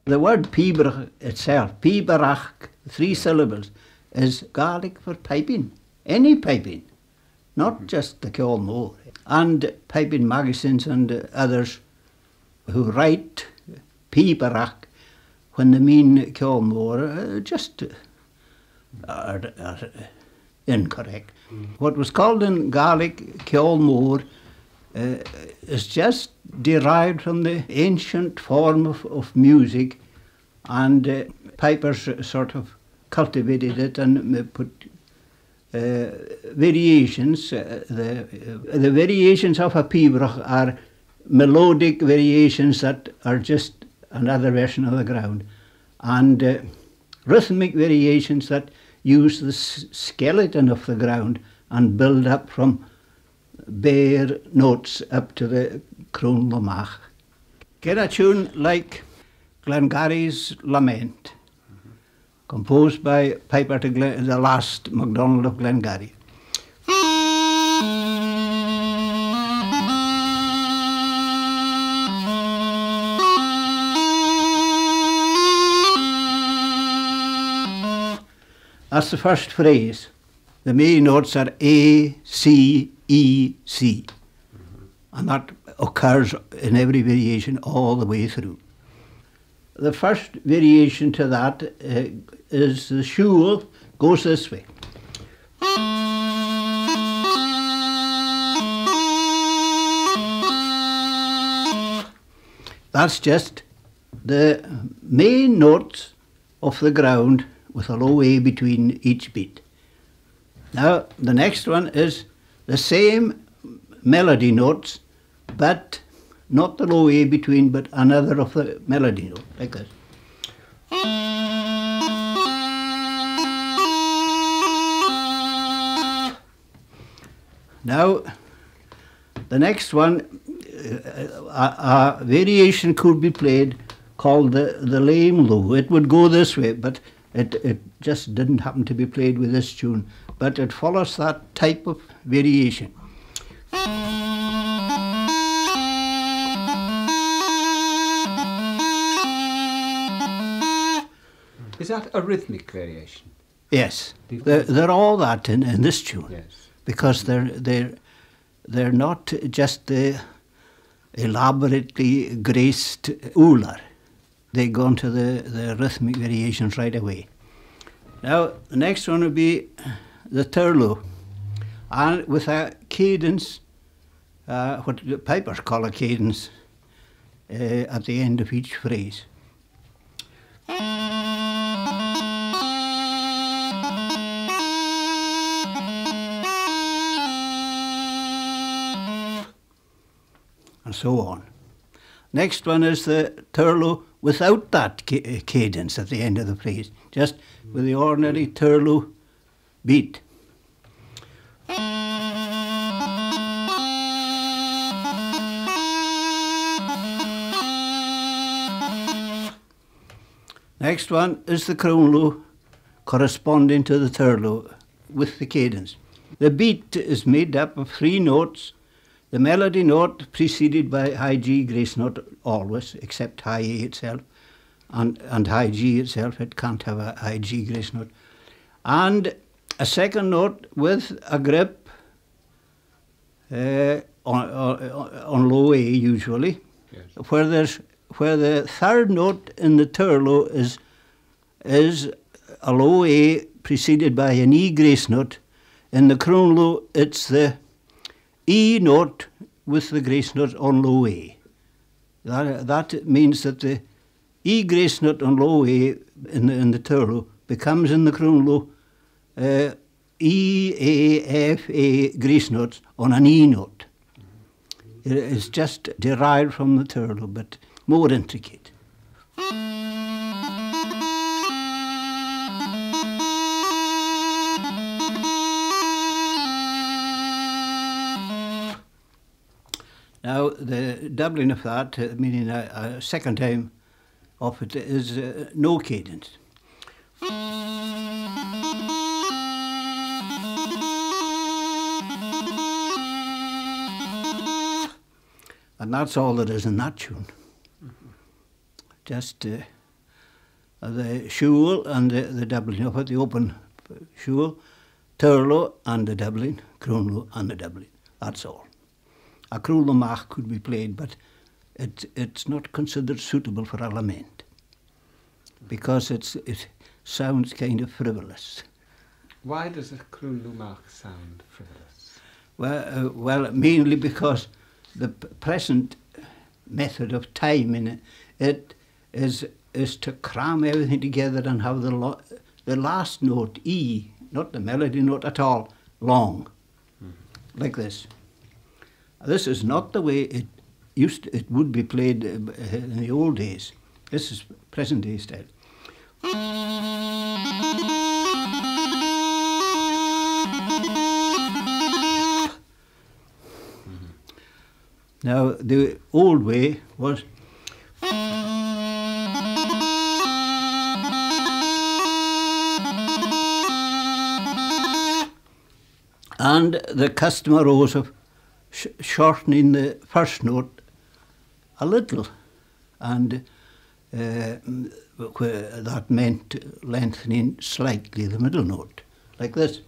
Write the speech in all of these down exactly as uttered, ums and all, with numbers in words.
The word Pibroch itself, Pibroch, three syllables, is Gaelic for piping, any piping, not just the Kilmore. And piping magazines and others who write Pibroch when they mean Kilmore uh, just are, are incorrect. Mm. What was called in Gaelic Kilmore uh, is just derived from the ancient form of, of music, and uh, pipers sort of cultivated it and put uh, variations. Uh, the, uh, the variations of a Pibroch are melodic variations that are just another version of the ground, and uh, rhythmic variations that use the s skeleton of the ground and build up from bare notes up to the Crún Lamach. Get a tune like Glengarry's Lament, mm-hmm. composed by Piper to Glen, the last MacDonald of Glengarry. That's the first phrase. The main notes are A, C, E, C. Mm-hmm. And that occurs in every variation all the way through. The first variation to that uh, is the shul goes this way. That's just the main notes of the ground with a low A between each beat. Now the next one is the same melody notes, but not the low A between, but another of the melody note, like this. Now the next one, uh, a, a variation could be played called the, the lame low. It would go this way, but It, it just didn't happen to be played with this tune, but it follows that type of variation. Is that a rhythmic variation? Yes, they're, they're all that in, in this tune, yes. Because they're, they're, they're not just the elaborately graced ular. They go into the, the rhythmic variations right away. Now, the next one would be the turlo, and with a cadence, uh, what the pipers call a cadence, uh, at the end of each phrase. And so on. Next one is the turlo without that ca cadence at the end of the phrase, just with the ordinary turlo beat. Next one is the crunlo corresponding to the turlo with the cadence. The beat is made up of three notes. The melody note preceded by high G grace note always, except high A itself, and, and high G itself, it can't have a high G grace note. And a second note with a grip uh, on, on, on low A usually, yes. where, there's, where the third note in the turlo is, is a low A preceded by an E grace note. In the crunlo, it's the E note with the grace note on low A. That, that means that the E grace note on low A in the, in the turlo becomes in the crunlo uh, E, A, F, A grace notes on an E note. It is just derived from the turlo, but more intricate. Now, the doubling of that, uh, meaning a, a second time of it, is uh, no cadence. And that's all there is in that tune. Mm-hmm. Just uh, the shule and the, the doubling up at the open shule, Turlo and the doubling, Crunlo and the doubling. That's all. A Crunlo Mach could be played, but it, it's not considered suitable for a lament because it's, it sounds kind of frivolous. Why does a Crunlumach sound frivolous? Well, uh, well, mainly because the p present method of timing it is is to cram everything together and have the lo the last note E, not the melody note at all, long, mm-hmm. like this. This is not the way it used to, it would be played uh, in the old days. This is present day style. Now, the old way was and the custom arose of sh shortening the first note a little, and uh, that meant lengthening slightly the middle note, like this.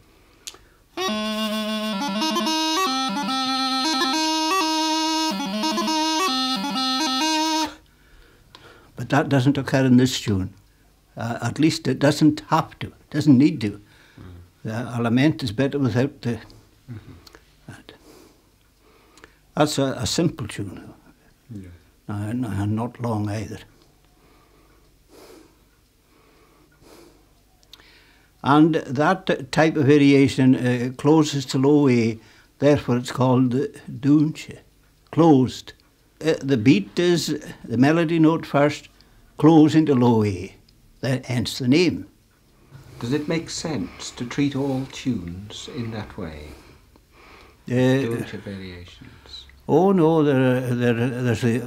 But that doesn't occur in this tune. Uh, at least it doesn't have to, it doesn't need to. Mm. The lament is better without the... Mm-hmm. that. That's a, a simple tune. Yeah. And, and not long either. And that type of variation uh, closes to low A, therefore it's called the dunche, closed. Uh, the beat is the melody note first, close into low A, that, hence the name. Does it make sense to treat all tunes in that way? Uh, Dunche variations. Oh no, there, there, there's a,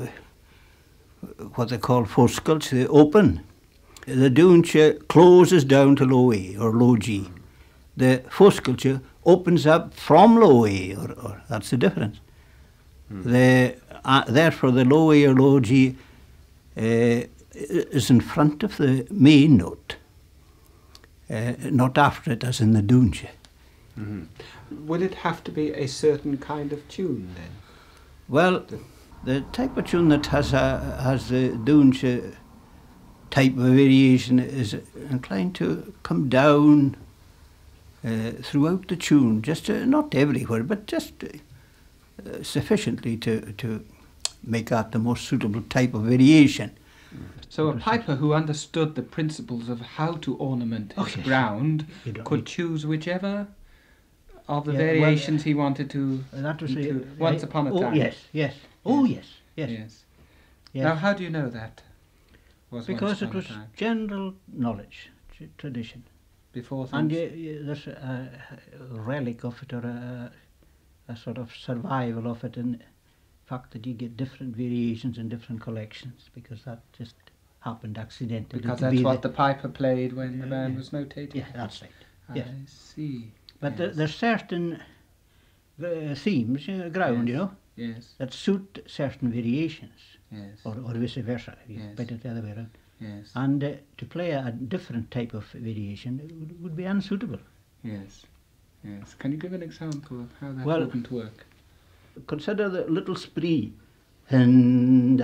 what they call fosculch, the open. The dunche closes down to low A or low G. The fosculch opens up from low A, or, or that's the difference. Hmm. The, uh, therefore, the low A or low G uh, is in front of the main note, uh, not after it as in the dunche. Mm-hmm. Will it have to be a certain kind of tune then? Well, the, the type of tune that has, a, has the dunche type of variation is inclined to come down uh, throughout the tune, just uh, not everywhere, but just uh, sufficiently to, to make that the most suitable type of variation. So a piper who understood the principles of how to ornament his oh, yes. ground could need. choose whichever of the yeah, variations well, he wanted to that was include. A, Once I, upon a oh, time. Yes, yes. Oh, yes, yes. Yes. yes. Now, how do you know that? Was because it once upon was a time? general knowledge, tradition. Before and things? you, you, there's a, a relic of it, or a, a sort of survival of it, in the fact that you get different variations in different collections, because that just happened accidentally. Because that's be what the, the piper played when the man yeah, was notating. Yeah, that's right. I yes. see. But yes. there, there's certain uh, themes, uh, ground, yes. you know, yes. that suit certain variations, yes. or, or vice versa. You yes. put it the other way around. Yes. And uh, to play a, a different type of variation would, would be unsuitable. Yes. Yes. Can you give an example of how that well, wouldn't work? Consider the little spree. Henda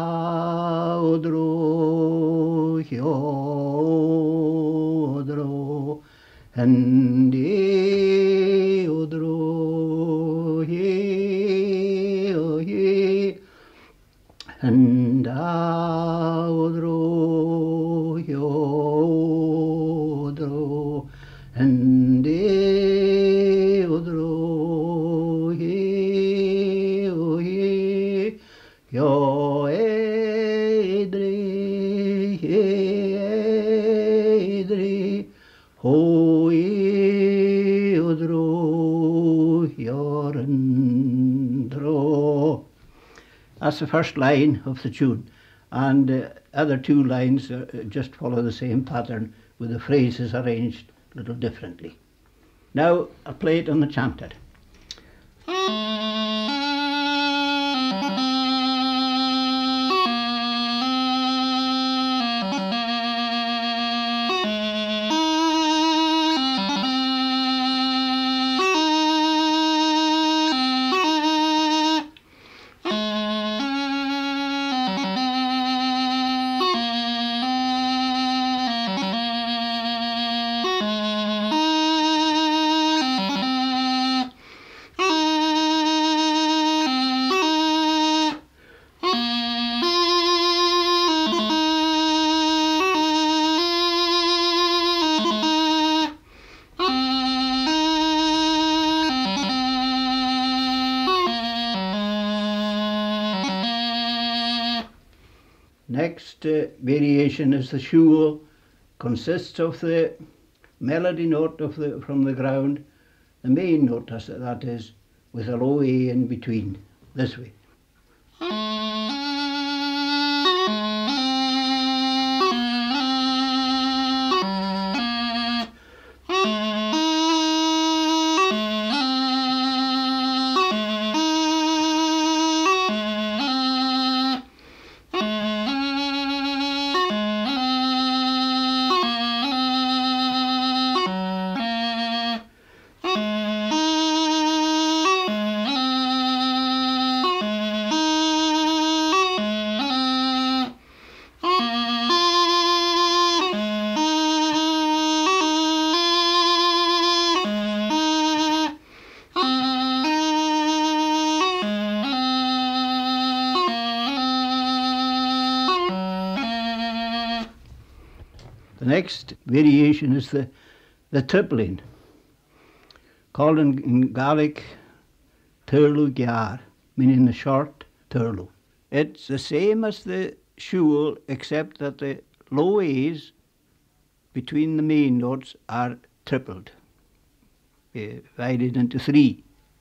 odro odro hendi odro he he henda odro odro hendi odro Yo edri, edri, ho odro, yorendro. That's the first line of the tune, and the uh, other two lines uh, just follow the same pattern, with the phrases arranged a little differently. Now I'll play it on the chanter. Next uh, variation is the shul. Consists of the melody note of the from the ground, the main note that is, with a low A in between, this way. The next variation is the, the tripling, called in, in Gaelic turlu gyar, meaning the short turlu. It's the same as the shul, except that the low A's between the main notes are tripled, uh, divided into three.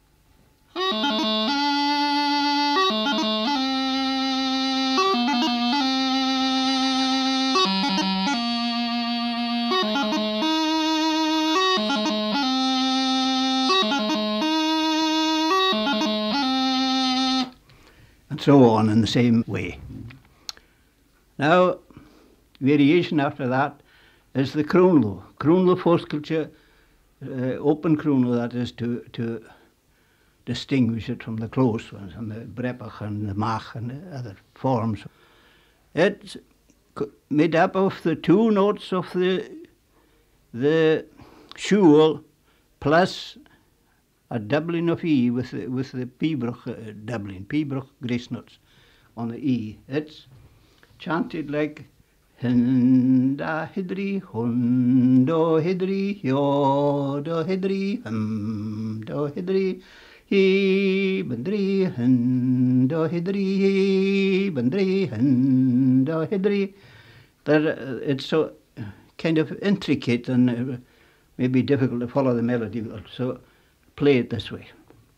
And so on in the same way. Now, variation after that is the crúnlu. Crúnlu fóscailse, uh, open crúnlu, that is, to, to distinguish it from the close ones, and the brepach and the mach and the other forms. It's made up of the two notes of the, the shul plus a doubling of E with the, with the Pibroch uh, doubling, Pibroch grace notes on the E. It's chanted like Hinda hidri, hundo hidri, yodo hidri, hum do hidri, he bandri, hindo hidri, he bandri, hindo hidri. That uh, it's so kind of intricate and uh, maybe difficult to follow the melody, so play it this way.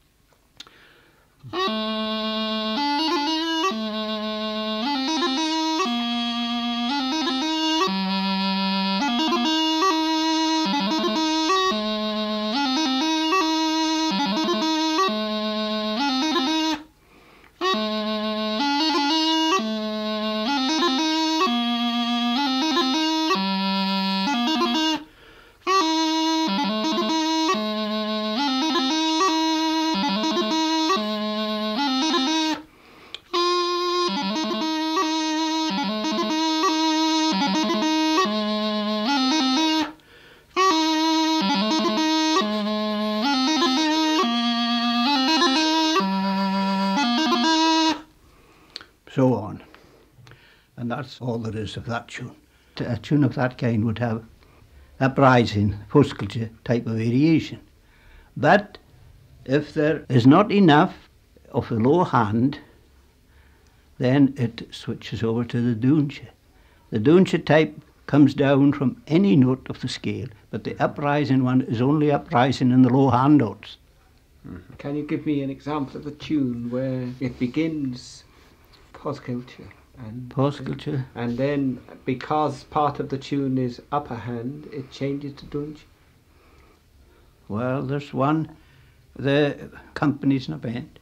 So on. And that's all there is of that tune. A tune of that kind would have uprising, fóscailse type of variation. But if there is not enough of the low hand, then it switches over to the dúnse. The dúnse type comes down from any note of the scale, but the uprising one is only uprising in the low hand notes. Mm-hmm. Can you give me an example of a tune where it begins fóscailse and Fóscailse. and then because part of the tune is upper hand, it changes to dúnse? Well, there's one, the company's in a band.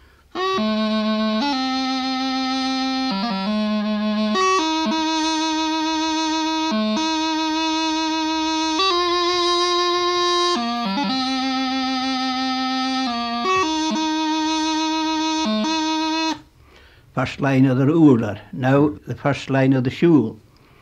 First line of the ruler, now the first line of the shul.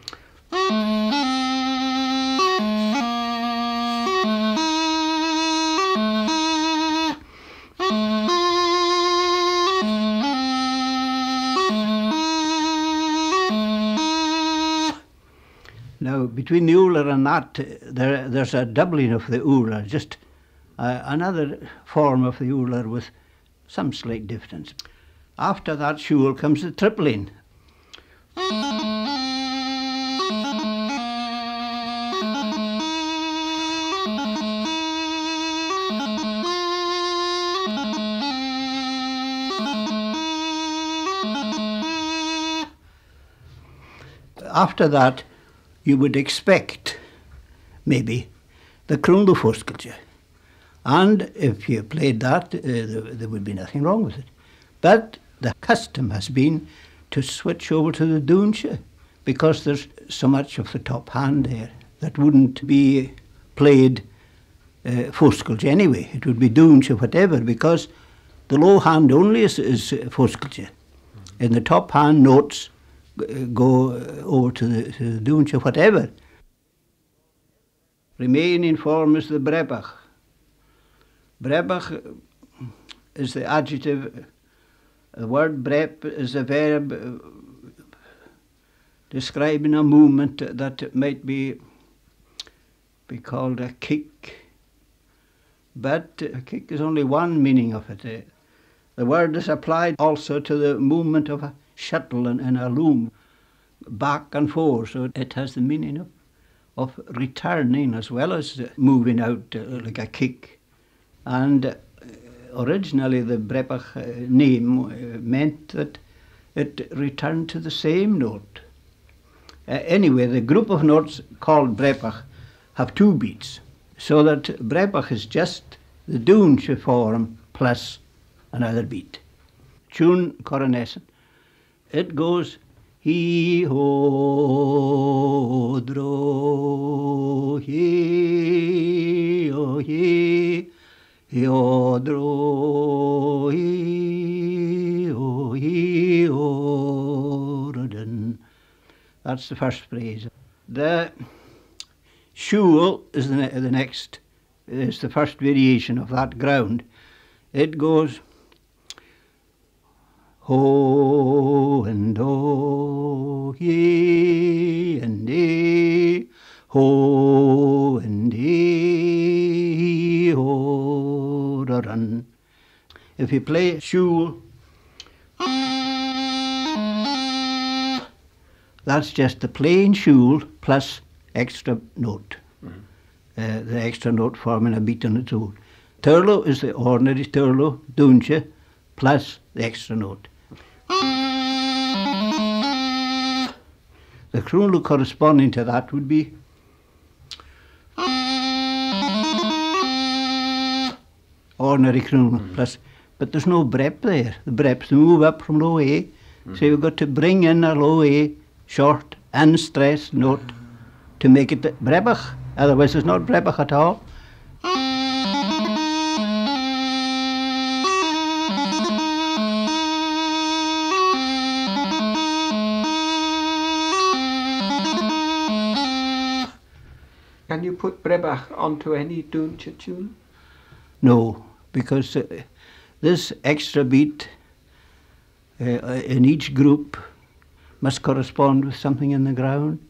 Now, between the uller and that, there, there's a doubling of the uller, just uh, another form of the uller with some slight difference. After that shul comes the tripling. After that, you would expect, maybe, the Crúnú Foscailse. And if you played that, uh, there, there would be nothing wrong with it. But the custom has been to switch over to the Dúnse, because there's so much of the top hand there that wouldn't be played uh, Foscailse anyway. It would be Dúnse whatever, because the low hand only is, is Foscailse. In the top hand notes go over to the, to the Dúnse whatever. Remaining form is the Pibroch. Pibroch is the adjective. The word brep is a verb uh, describing a movement that might be, be called a kick. But a kick is only one meaning of it. Uh, the word is applied also to the movement of a shuttle in, in a loom, back and forth, so it has the meaning of, of returning as well as moving out uh, like a kick. And uh, originally the Pibroch uh, name uh, meant that it returned to the same note. Uh, anyway, the group of notes called Pibroch have two beats, so that Pibroch is just the Dúnse form plus another beat. Tune coronation. It goes he ho dro he o he he o dro he o he o den. That's the first phrase. The shul is the, ne the next, is the first variation of that ground. It goes ho and ho, ye and ye, ho and ye, ho, da, run. If you play shul, that's just the plain shul plus extra note. Mm-hmm. uh, the extra note forming a beat on its own. Turlo is the ordinary turlo, Dúnse, plus the extra note. The Crúnú corresponding to that would be ordinary Crúnú, mm-hmm. plus, but there's no brep there. The breps move up from low A, mm-hmm. so you've got to bring in a low A, short, unstressed note to make it Pibroch. Otherwise it's not Pibroch at all. Can you put Pibroch onto any Dúnse tune? No, because uh, this extra beat uh, in each group must correspond with something in the ground.